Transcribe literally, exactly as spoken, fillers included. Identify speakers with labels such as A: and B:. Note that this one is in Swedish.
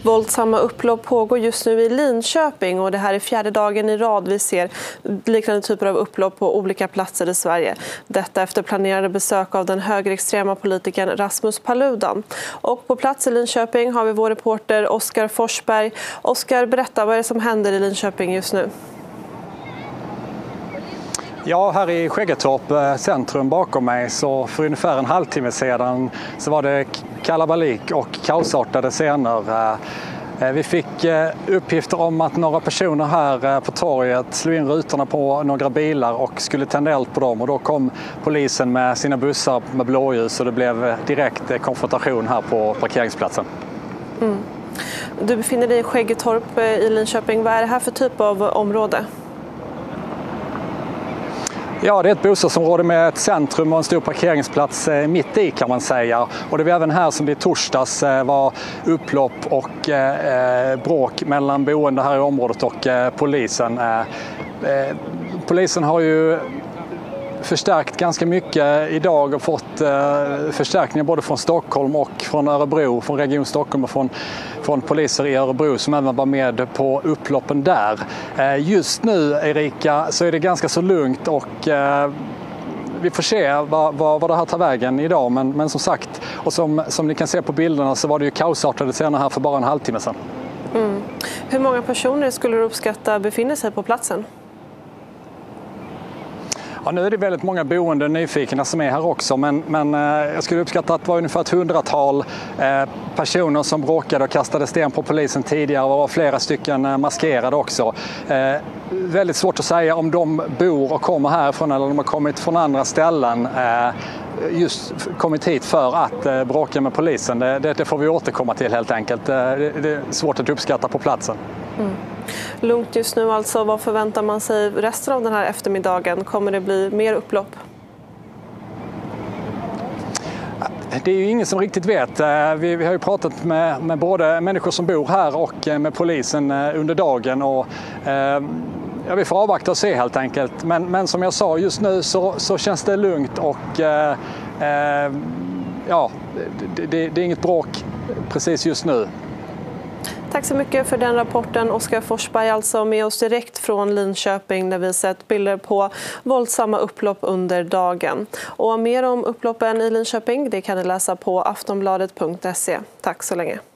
A: Våldsamma upplopp pågår just nu i Linköping och det här är fjärde dagen i rad vi ser liknande typer av upplopp på olika platser i Sverige. Detta efter planerade besök av den högerextrema politikern Rasmus Paludan. Och på plats i Linköping har vi vår reporter Oskar Forsberg. Oskar, berätta, vad är det som händer i Linköping just nu?
B: Ja, här i Skäggetorp centrum bakom mig, så för ungefär en halvtimme sedan så var det kalabalik och kaosartade scener. Vi fick uppgifter om att några personer här på torget slog in rutorna på några bilar och skulle tända eld på dem, och då kom polisen med sina bussar med blåljus och det blev direkt konfrontation här på parkeringsplatsen.
A: Mm. Du befinner dig i Skäggetorp i Linköping. Vad är det här för typ av område?
B: Ja, det är ett bostadsområde med ett centrum och en stor parkeringsplats mitt i, kan man säga. Och det var även här som det i torsdags var upplopp och eh, bråk mellan boende här i området och eh, polisen. Eh, eh, polisen har ju förstärkt ganska mycket idag och fått eh, förstärkningar både från Stockholm och från Örebro, från Region Stockholm och från, från poliser i Örebro som även var med på upploppen där. Eh, just nu, Erika, så är det ganska så lugnt och eh, vi får se vad, vad, vad det här tar vägen idag. Men, men som sagt, och som, som ni kan se på bilderna, så var det ju kaosartade scener här för bara en halvtimme sedan.
A: Mm. Hur många personer skulle du uppskatta befinner sig på platsen?
B: Ja, nu är det väldigt många boende nyfikna som är här också, men, men eh, jag skulle uppskatta att det var ungefär ett hundratal eh, personer som bråkade och kastade sten på polisen tidigare, och var flera stycken eh, maskerade också. Eh, väldigt svårt att säga om de bor och kommer härifrån eller om de har kommit från andra ställen. Eh, just kommit hit för att eh, bråka med polisen. Det, det, det får vi återkomma till helt enkelt. Eh, det, det är svårt att uppskatta på platsen.
A: Mm. Lugnt just nu alltså. Vad förväntar man sig resten av den här eftermiddagen? Kommer det bli mer upplopp?
B: Det är ju ingen som riktigt vet. Vi, vi har ju pratat med, med både människor som bor här och med polisen under dagen. Och, eh, ja, vi får avvakta och se helt enkelt. Men, men som jag sa, just nu så, så känns det lugnt och eh, eh, ja, det, det, det är inget bråk precis just nu.
A: Tack så mycket för den rapporten. Oskar Forsberg alltså med oss direkt från Linköping där vi sett bilder på våldsamma upplopp under dagen. Och mer om upploppen i Linköping det kan ni läsa på aftonbladet punkt se. Tack så länge.